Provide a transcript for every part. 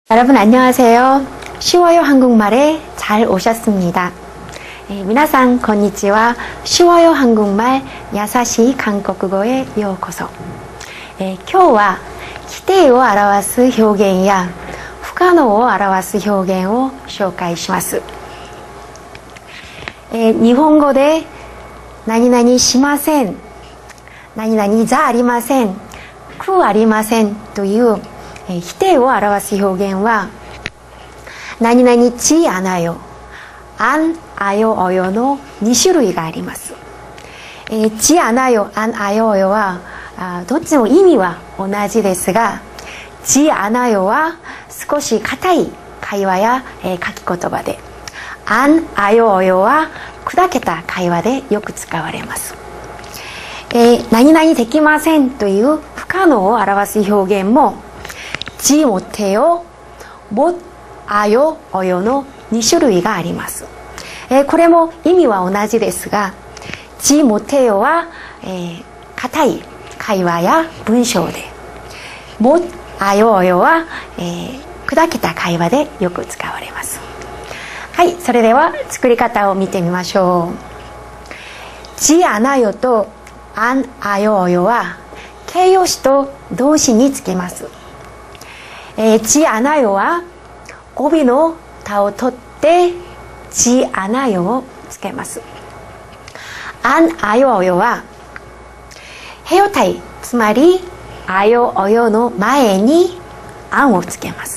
여러분 안녕하세요. 쉬워요 한국말에 잘 오셨습니다. 미나상 건니치와 쉬워요 한국말 야사시 한국어에 요코소. 今日は否定を表す表現や不可能を表す表現を紹介します。日本語で何々しません、何々じゃありません、くありませんという否定を表す表現は何々ちあなよ、あんあよおよの2種類があります。ちあなよ、あんあよおよはどっちも意味は同じですが、ちあなよは少し硬い会話や書き言葉で、あんあよおよは砕けた会話でよく使われます。何々できませんという不可能を表す表現も지 못해요, 못 아요, 어요の2種類があります。これも意味は同じですが、지 못해요は硬い会話や文章で、못 아요, 어요は砕けた会話でよく使われます。はい、それでは作り方を見てみましょう。지 않아요と안 아요, 어요は形容詞と動詞につけます。지 않아요は語尾のたを取って지 않아요をつけます。안 아요, 어요はへよ体、つまりあよおよの前に안をつけます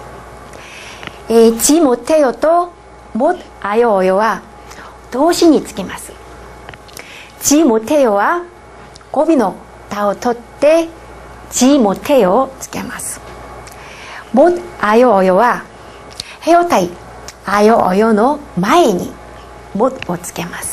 。지 못해요と못 아요, 어요は動詞につけます。지 못해요は語尾のたを取って지 못해요をつけます。못 아요, 어요はへよ体あよおよの前に못をつけます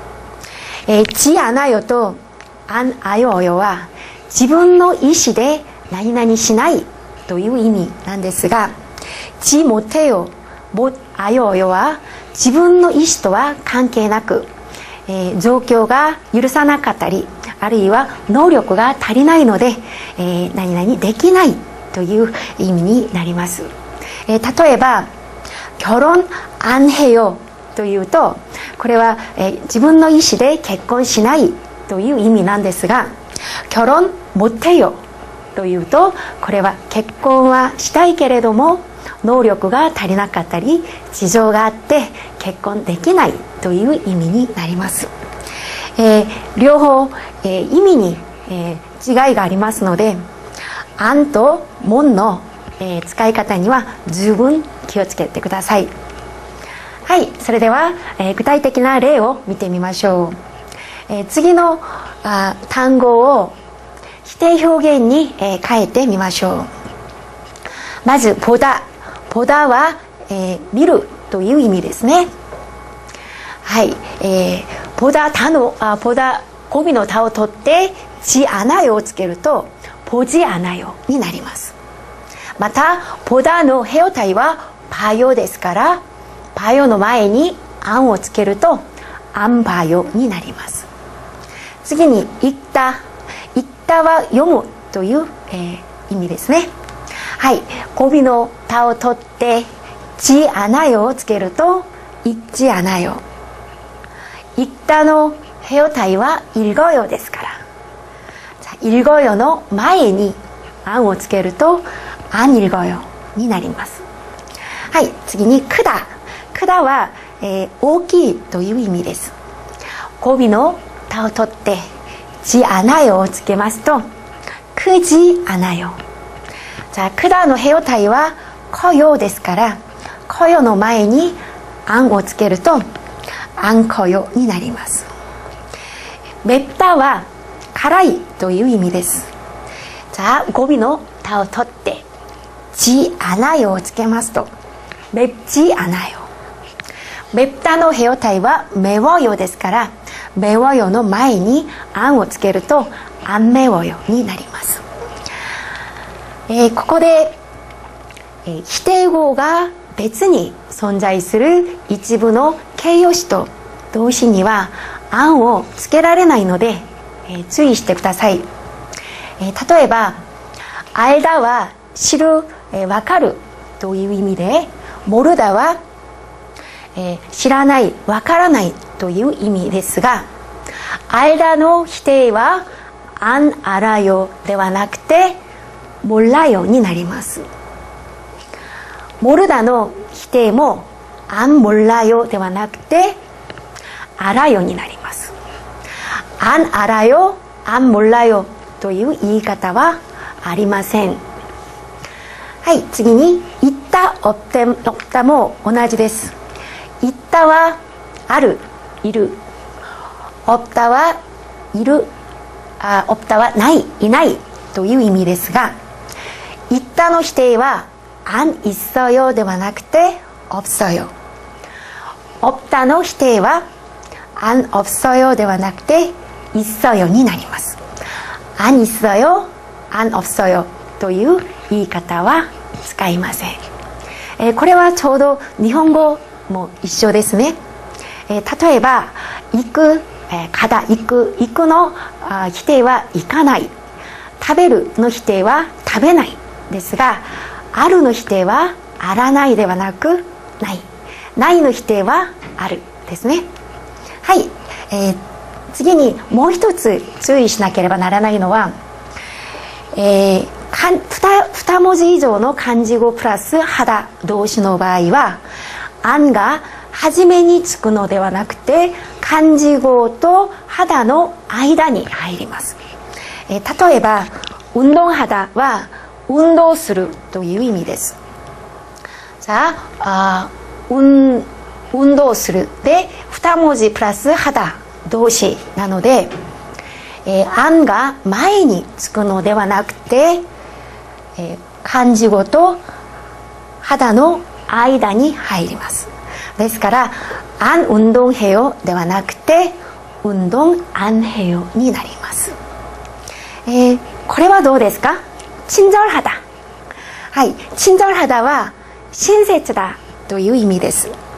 。지 않아요と안 아요, 어요は自分の意思で何々しないという意味なんですが、지 못해요, 못 아요, 어요は自分の意思とは関係なく、状況が許さなかったり、あるいは能力が足りないので、何々できないという意味になります。例えば결혼 안 해요というと、これは、自分の意思で結婚しないという意味なんですが、결혼 못 해요というと、これは結婚はしたいけれども能力が足りなかったり事情があって結婚できないという意味になります。両方、意味に、違いがありますので、안と못の、使い方には十分気をつけてください。はい、それでは、具体的な例を見てみましょう。次の単語を否定表現に、変えてみましょう。まず보다は、見るという意味ですね。はい、보다語尾のたを取って지 않아요をつけると보지 않아요になります。また보다のへよ体は봐요ですから、봐요の前に안をつけると안 봐요になります。次に읽다は読むという、意味ですね。はい、語尾のたを取って지 않아요をつけると읽지 않아요。읽다のへよ体は읽어요ですから、읽어요の前に안をつけると안 읽어요になります。はい、次に크다は、大きいという意味です。語尾のたを取って지 않아요をつけますと크지 않아요。크다のへよ体は커요ですから、커요の前に안をつけると안 커요になります。맵다は辛いという意味です。語尾のたを取って지 않아요をつけますと맵지 않아요。맵다のへよ体は매워요ですから、매워요の前に안をつけると안 매워요になります。ここで、否定語が別に存在する一部の形容詞と動詞には안をつけられないので、注意してください。例えば알다は知る、わかるという意味で、モルダは、知らない、わからないという意味ですが、알다の否定は안 알아요ではなくて몰라요になります。모르다の否定も안 몰라요ではなくて알아요になります。안 알아요, 안 몰라요という言い方はありません。はい、次に있다、없다も同じです。있다はある、いる。없다はいる、없다はない、いないという意味ですが、있다の否定は안 있어요ではなくて없어요。없다の否定は안 없어요ではなくて있어요になります。안 있어요, 안 없어요という言い方は使いません。これはちょうど日本語も一緒ですね。例えば行く、行くの否定は行かない、食べるの否定は食べないですが、あるの否定はあらないではなくない、ないの否定はあるですね。はい、次にもう一つ注意しなければならないのは、2文字以上の漢字語プラス肌動詞の場合は안が初めにつくのではなくて漢字語と肌の間に入ります。例えば運動肌は運動するという意味です。さあ、運動するで2文字プラス肌動詞なので、안が前につくのではなくて、漢字語と肌の間に入ります。ですから안 운동해요ではなくて운동 안 해요になります。これはどうですか？친절하다。はい、친절하다は親切だという意味です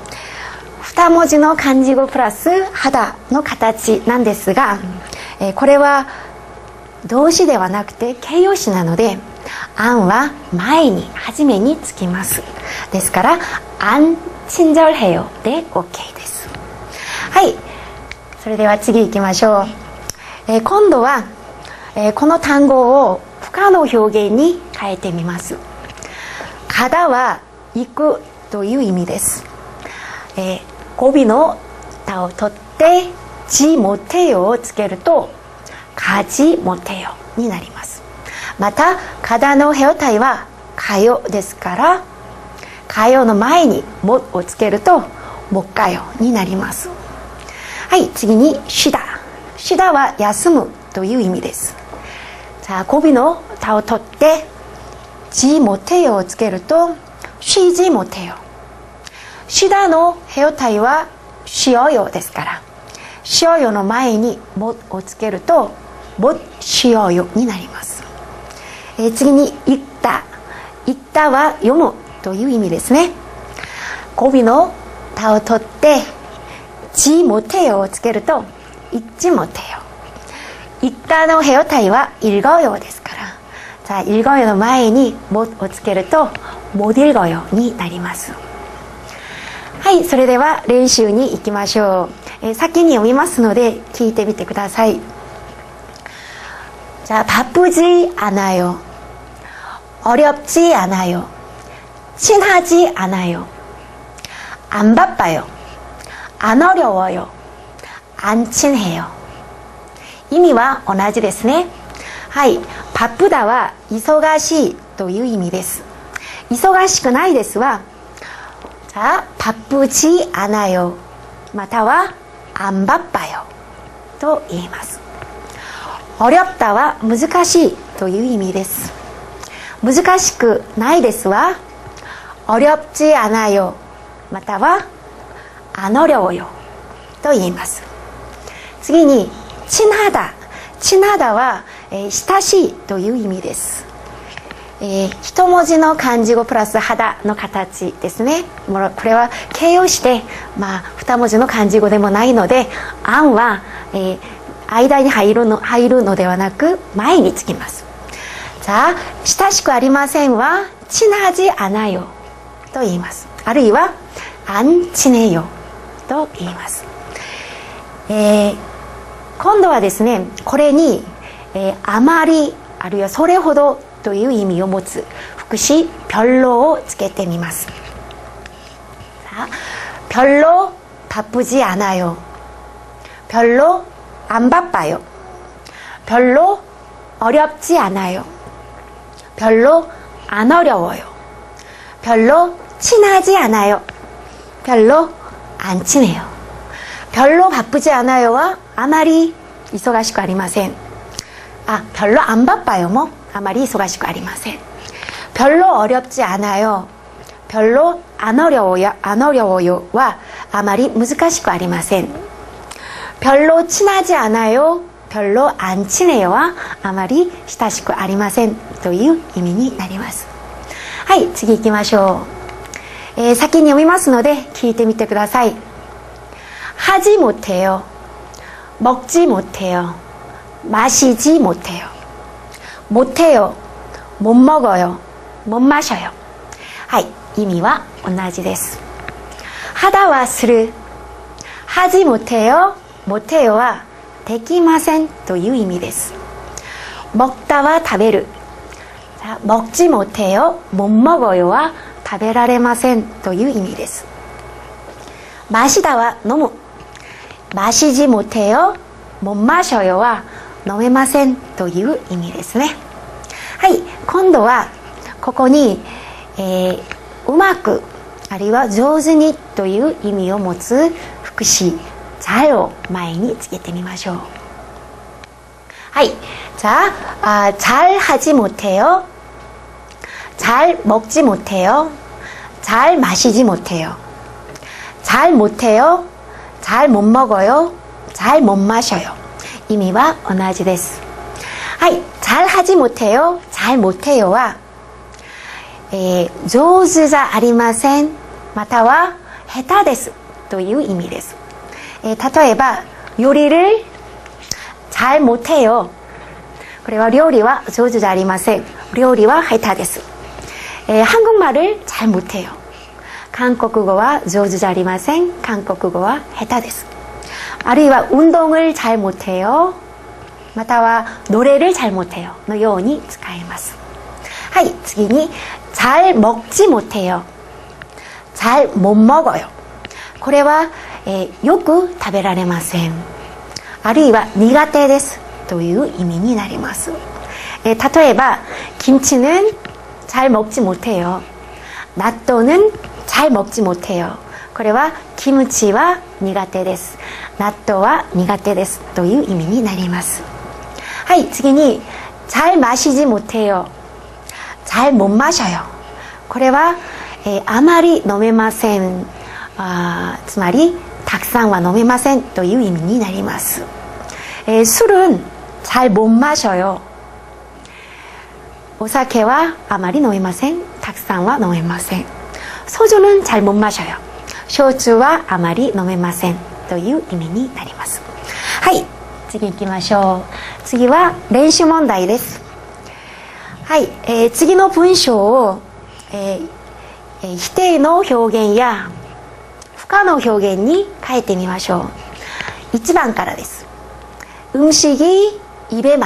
。2文字の漢字語プラス肌の形なんですが、これは動詞ではなくて形容詞なので안は前に初めにつきます。ですから안 친절해요で OK です。はい、それでは次行きましょう。今度は、この単語を不可の表現に変えてみます。가다は行くという意味です。語尾のたを取って지 못해요をつけると가지 못해요になります。また가다の해요体は가요ですから가요の前に못をつけると못 가요になります。はい、次に쉬다。쉬다は休むという意味です。さあ、語尾のたを取って지 못해요をつけると쉬지 못해요。쉬다の해요体は쉬어요ですから쉬어요の前に못をつけると못 쉬어요になります。次に읽다。읽다は読むという意味ですね。語尾のたを取って지 못해요をつけると읽지 못해요。읽다の해요体は읽어요ですから、さあ읽어요の前に못をつけると못 읽어요になります。はい、それでは練習に行きましょう。先に読みますので聞いてみてください。じゃあ、바쁘지 않아요。어렵지 않아요。친하지 않아요。안 바빠요。안 어려워요。안 친해요。意味は同じですね。はい、바쁘다は忙しいという意味です。忙しくないですは、자、바쁘지 않아요。または안 바빠요と言います。어렵다は難しいという意味です。難しくないですは어렵지 않아요または안 어려워요と言います。次に친하다。친하다は、親しいという意味です。一文字の漢字語プラス肌の形ですね。これは形容詞で、二文字の漢字語でもないので안は、間に入るのではなく前につきます。さあ、親しくありませんは친하지 않아요 と言います。あるいは안 친해요と言います。今度はですね、これに、あまりあるいはそれほどという意味を持つ副詞별로をつけてみます。별로 바쁘지 않아요. 별로 안 바빠요. 별로 어렵지 않아요. 별로 안 어려워요. 별로 친하지 않아요. 별로 안 친해요. 별로 바쁘지 않아요와あまり忙しくありません。별로 안 바빠요もあまり忙しくありません。별로 어렵지 않아요. 별로 안 어려워요와あまり難しくありません。별로 친하지 않아요. 별로 안 친해요와あまり親しくありませんという意味になります。はい、次行きましょう。先に読みますので聞いてみてください。하지 못해요. 먹지 못해요. 마시지 못해요. 못해요. 못 먹어요. 못 마셔요. はい、意味は同じです。하다はする。하지 못해요. 못해요はできませんという意味です。먹다は食べる。먹지 못해요. 못 먹어요は食べられませんという意味です。마시다は飲む。마시지 못해요. 못 마셔요は飲めませんという意味ですね。はい、今度はここに、うまくあるいは上手にという意味を持つ副詞잘を前につけてみましょう。はい、잘 하지 못해요. 잘 먹지 못해요. 잘 마시지 못해요. 잘 못해요. 잘 못 먹어요. 잘 못 마셔요. 意味は同じです。はい、잘 하지 못해요. 잘 못해요は、上手じゃありませんまたは下手ですという意味です。例えば요리를 잘 못해요. これは料理は上手じゃありません。料理は下手です。한국말을 잘 못해요. 韓国語は上手じゃありません。韓国語は下手です。あるいは운동을 잘 못해요. または노래를 잘 못해요. のように使えます。はい、次に잘 먹지 못해요. 잘 못 먹어요. これは、よく食べられません。あるいは苦手ですという意味になります。例えば김치는 잘 먹지 못해요.納豆는 잘 먹지 못해요. これはキムチは苦手です。納豆は苦手ですという意味になります。はい、次に잘 마시지 못해요. 잘 못 마셔요. これは、あまり飲めません。つまりたくさんは飲めませんという意味になります。술은 잘 못 마셔요. お酒はあまり飲めません。たくさんは飲めません。소주는 잘 못 마셔요. 焼酎はあまり飲めませんという意味になります。はい、次行きましょう。次は練習問題です。はい、次の文章を、否定の表現や不可の表現に変えてみましょう。1番からです。음식이 입에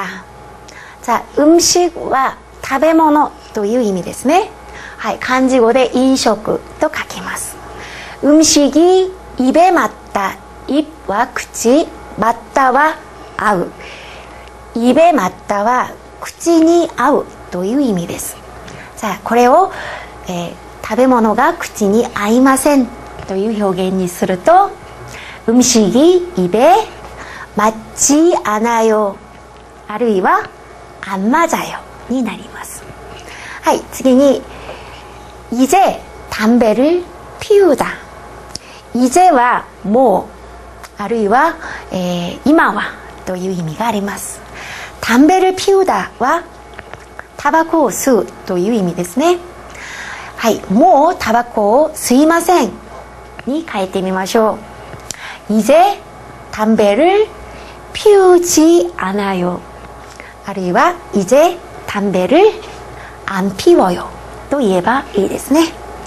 맞다。음식は食べ物という意味ですね。はい、漢字語で飲食と書きます。음식이 입에 맞다。입は口、맞다は合う。입에 맞다は口に合うという意味です。これを、食べ物が口に合いませんという表現にすると음식이 입에 맞지 않아요。あるいは안 맞아요になります。はい、次に이제 담배를 피우다。이제はもうあるいは、今はという意味があります。담배를 피우다はタバコを吸うという意味ですね。はい、もうタバコを吸いませんに変えてみましょう。이제 담배를 피우지 않아요。あるいは이제 담배를 안 피워요と言えばいいですね。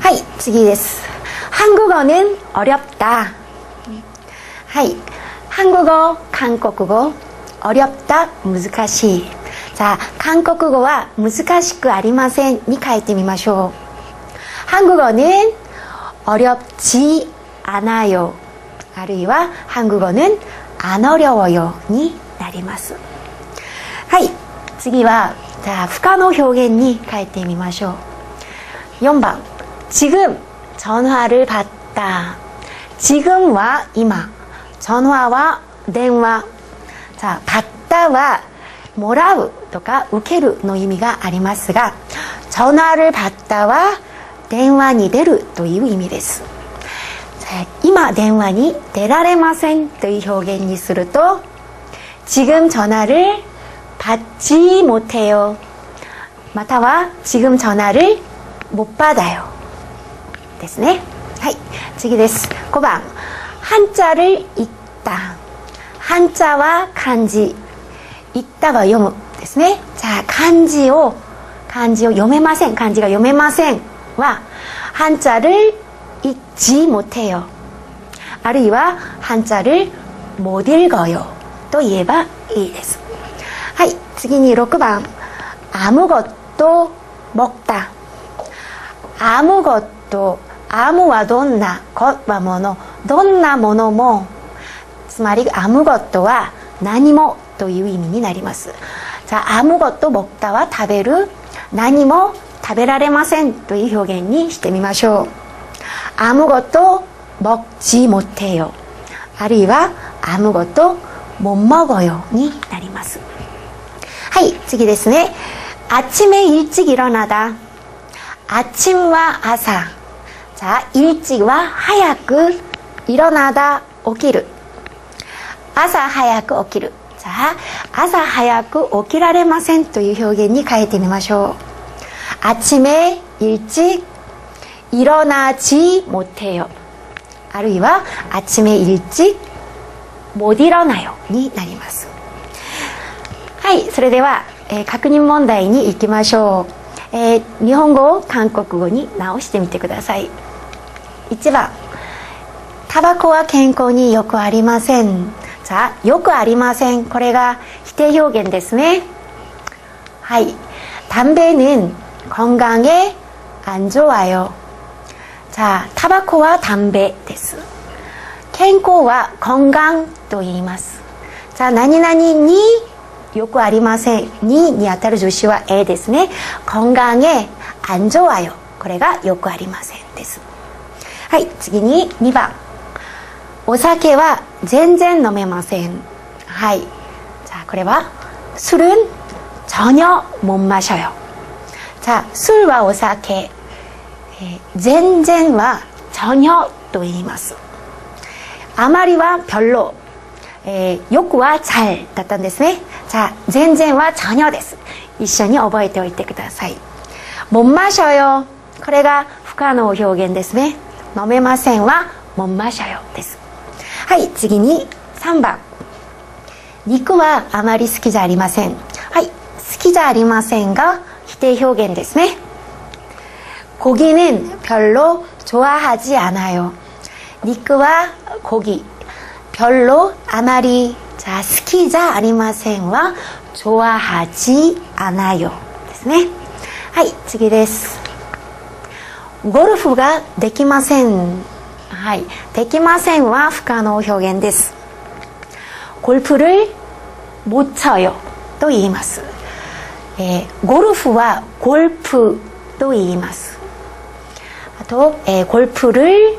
はい、次です。한국어는 어렵다. はい、한국어、韓国語、어렵다、難しい。さあ、韓国語は難しくありませんに書いてみましょう。한국어는 어렵지 않아요。あるいは한국어는 안 어려워요になります。はい、次はじゃあ不可の表現に書いてみましょう。4番、지금 전화를 받다。 지금は今、전화は電話。さあ、받다はもらうとか受けるの意味がありますが、전화를 받다は電話に出るという意味です。今電話に出られませんという表現にすると、지금 전화를 받지 못해요。 または지금 전화를 못 받아요ですね。はい、次です。5番、한자를 읽다。 한자は漢字、읽다は読むですね。じゃあ漢字を読めません、漢字が読めませんは한자를 읽지 못해요。 あるいは한자를 못 읽어요と言えばいいです。はい、次に6番、아무것도 먹다。 아무것도、아무はどんな、것はもの、どんなものも、つまり아무것도は何もという意味になります。じゃあ아무것도 먹다は食べる、何も食べられませんという表現にしてみましょう。아무것도 먹지 못해요。 あるいは아무것도 못 먹어요になります。はい、次ですね。아침에 일찍 일어나다。 아침は朝。자、일찍は早く、일어나다起きる。朝早く起きる。じゃあ朝早く起きられませんという表現に変えてみましょう。아침에 일찍 일어나지 못해요。 あるいは아침에 일찍 못 일어나요になります。はい、それでは、確認問題に行きましょう。日本語を韓国語に直してみてください。1番、タバコは健康によくありません。자、よくありません。これが否定表現ですね。はい。담배는 건강에 안 좋아요。 자、タバコは담배です。健康は건강と言います。자、何々によくありません。に当たる助詞はえですね。건강에 안 좋아요。 これがよくありませんです。はい、次に2番。お酒は全然飲めません。はい。자、これは술은 전혀 못 마셔요。 자、술はお酒。全然は전혀と言います。あまりは별로。よくは잘だったんですね。자、全然は전혀です。一緒に覚えておいてください。못 마셔요。これが不可能表現ですね。飲めませんは못 마셔요です。はい、次に3番。肉はあまり好きじゃありません。はい、好きじゃありませんが否定表現ですね。고기는 별로 좋아하지 않아요。 肉は고기、별로、あまり、じゃあ好きじゃありませんは좋아하지 않아요ですね。はい、次です。ゴルフができません。はい、できませんは不可能表現です。골프를 못 쳐요と言います。ゴルフは골프と言います。あと、골프를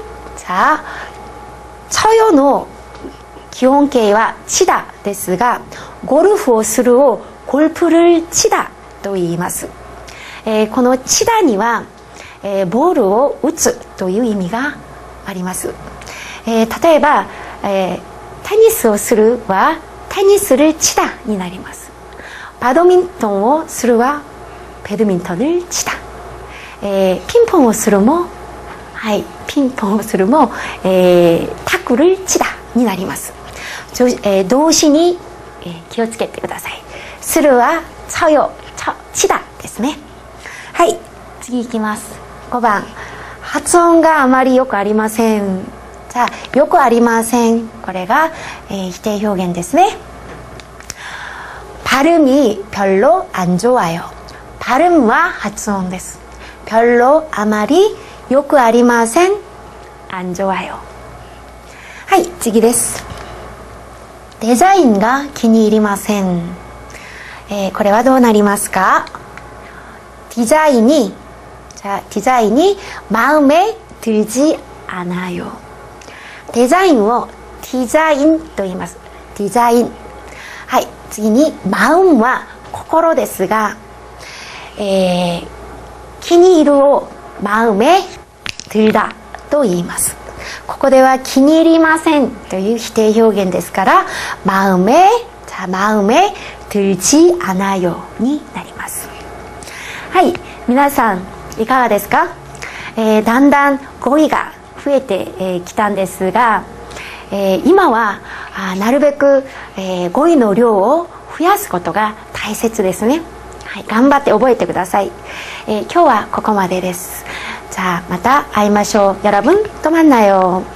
자、쳐요の基本形は치다ですが、ゴルフをするを골프를 치다と言います。この치다には、ボールを打つという意味があります。例えば、テニスをするはテニス를 치다になります。バドミントンをするはバドミントン을 치다。ピンポンをするも、はい、ピンポンをするも、タク를 치다になります。動詞に、気をつけてください。するは쳐요、치다ですね。はい、次いきます。5番。 発音があまりよくありません。じゃあよくありません、これが、否定表現ですね。발음이 별로 안 좋아요. 발음は発音です。별로あまりよくありません。안 좋아요。はい、次です。デザインが気に入りません。これはどうなりますか？디자인이 자, 디자인이 마음에 들지 않아요. 디자인을 디자인 と言います。デザイン。はい、次に마음は心ですが、気に入るを마음에 들다と言います。ここでは気に入りませんという否定表現ですから、마음에 들지 않아요になります。はい、皆さんいかがですか？だんだん語彙が増えてきたんですが、今はなるべく語彙の量を増やすことが大切ですね。はい、頑張って覚えてください。今日はここまでです。자, また会いましょう。여러분、또 만나요。